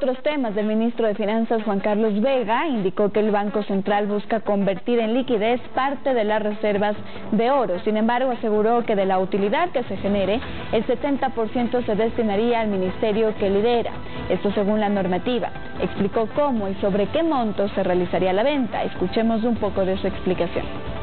otros temas, el ministro de Finanzas, Juan Carlos Vega, indicó que el Banco Central busca convertir en liquidez parte de las reservas de oro. Sin embargo, aseguró que de la utilidad que se genere, el 70% se destinaría al ministerio que lidera. Esto según la normativa. Explicó cómo y sobre qué monto se realizaría la venta. Escuchemos un poco de su explicación.